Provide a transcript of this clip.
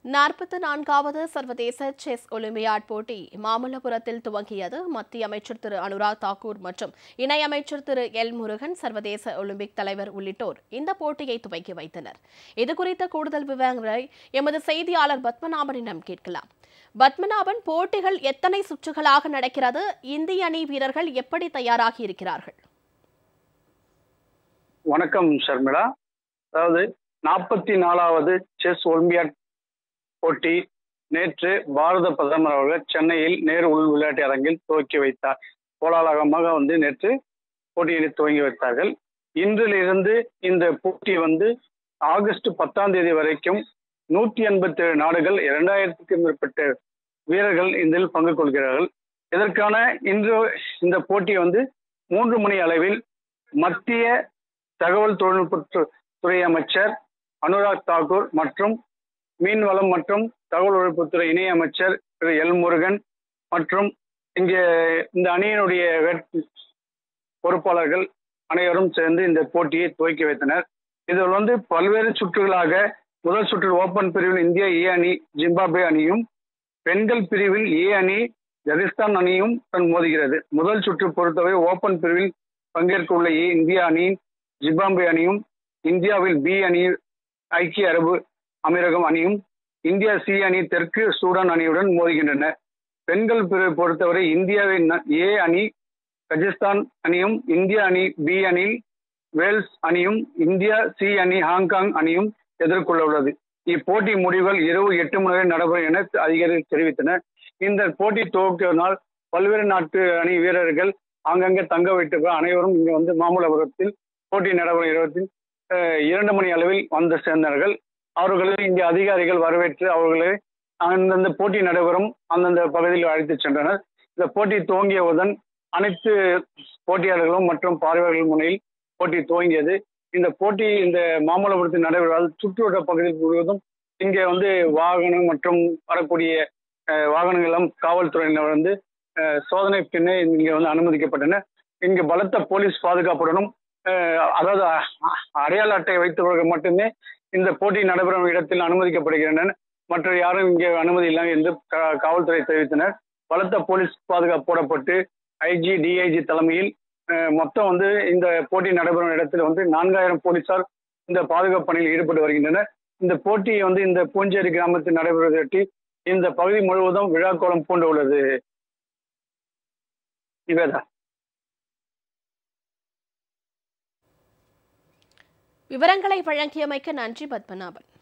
44வது சர்வதேச chess olympiad போட்டி மாமல்லபுரத்தில் துவங்கியது. மத்திய அமைச்சர் திரு அனுராக் தாக்கூர் மற்றும் இணையமைச்சர் திரு முருகன், சர்வதேச ஒலிம்பிக் தலைவர் உள்ளிட்டோர் இந்த போட்டியை துவக்கி வைத்தனர். இதுகுறித்த கூடுதல் விவரங்களை எமது செய்தியாளர் பத்மநாபனிடம் கேட்கலாம். பத்மநாபன், போட்டிகள் எத்தனை சுற்றுகளாக நடக்கிறது? இந்திய அணி வீரர்கள் எப்படி தயாராகி இருக்கிறார்கள்? வணக்கம் ஷர்மிளா. அதாவது 44வது செஸ் ஒலிம்பியாட் போட்டி நேற்று பாரத பிரதமர் அவர்கள் சென்னையில் நேரு உள் விளையாட்டு அரங்கில் துவக்கி வைத்தார். கோலாகலமாக நேற்று போட்டியை துவங்கி வைத்தார்கள். இன்றிலிருந்து இந்த போட்டி ஆகஸ்ட் 10ஆம் தேதி வரைக்கும் 187 நாடுகள் 2000க்கும் மேற்பட்ட வீரர்கள் இதில் பங்கு கொள்கிறார்கள். இதற்கான இன்று இந்த போட்டி 3 மணி அளவில் மத்திய தகவல் தொழில்நுட்பத்துறை அமைச்சர் அனுராக் தாக்கூர் மற்றும் மீன்வளம் மற்றும் தகவல் தொழில்நுட்பத்துறை இணை அமைச்சர் திரு முருகன் மற்றும் இங்கே இந்த அணியினுடைய பொறுப்பாளர்கள் அனைவரும் சேர்ந்து இந்த போட்டியை துவக்கி வைத்தனர். இதில் பல்வேறு சுற்றுகளாக முதல் சுற்று ஓபன் பிரிவில் இந்தியா ஏ அணி ஜிம்பாப்வே அணியும், பெண்கள் பிரிவில் ஏ அணி கஜகஸ்தான் அணியும் மோதுகிறது. முதல் சுற்று பொறுத்தவரை ஓபன் பிரிவில் பங்கேற்க உள்ள இந்தியா அணியின் ஜிம்பாப்வே அணியும், இந்தியாவில் பி அணி ஐக்கிய அரபு அமீரகம் அணியும், இந்தியா சி அணி தெற்கு சூடான் அணியுடன் மோதுகின்றன. பெண்கள் பிரிவை பொறுத்தவரை இந்தியாவின் ஏ அணி கஜகஸ்தான் அணியும், இந்தியா அணி பி அணி வேல்ஸ் அணியும், இந்தியா சி அணி ஹாங்காங் அணியும் எதிர்கொள்ள உள்ளது. இப்போட்டி முடிவுகள் இரவு 8 மணி வரை நடைபெறும் என அதிகாரிகள் தெரிவித்தனர். இந்த போட்டி துவக்கினால் பல்வேறு நாட்டு அணி வீரர்கள் ஆங்காங்கே தங்க வைத்து அனைவரும் இங்கு மாமல்லபுரத்தில் போட்டி நடைபெறும் இடத்தில் 2 மணி அளவில் சேர்ந்தார்கள். அவர்களை இங்கே அதிகாரிகள் வரவேற்று அவர்களை அந்தந்த போட்டி நடைபெறும் அந்தந்த பகுதியில் அழைத்து சென்றனர். இந்த போட்டி துவங்கியவுடன் அனைத்து போட்டியாளர்களும் மற்றும் பார்வையாளர்கள் முன்னில் போட்டி துவங்கியது. இந்த போட்டி இந்த மாமல்லபுரத்தில் நடைபெறுவதால் சுற்றுவட்ட பகுதியில் முழுவதும் இங்கே வாகனம் மற்றும் வரக்கூடிய வாகனங்களும் காவல்துறையினர் சோதனை பின்னே இங்கே அனுமதிக்கப்பட்டன. இங்கு பலத்த போலீஸ் பாதுகாப்புடனும் அதாவது அடையாள அட்டை வைத்தவர்கள் மட்டுமே இந்த போட்டி நடைபெறும் இடத்தில் அனுமதிக்கப்படுகின்றனர். மற்ற யாரும் இங்கே அனுமதி இல்லை என்று காவல்துறை தெரிவித்தனர். பலத்த போலீஸ் பாதுகாப்பு போடப்பட்டு ஐஜி டிஐஜி தலைமையில் மொத்தம் இந்த போட்டி நடைபெறும் இடத்தில் 4000 போலீசார் இந்த பாதுகாப்பு பணியில் ஈடுபட்டு வருகின்றனர். இந்த போட்டி இந்த பூஞ்சேரி கிராமத்தில் நடைபெறுவதையொட்டி இந்த பகுதி முழுவதும் விழாக்கோலம் பூண்டு உள்ளது. நிவேதா. விவரங்களை வழங்கியமைக்கு நன்றி பத்மநாபன்.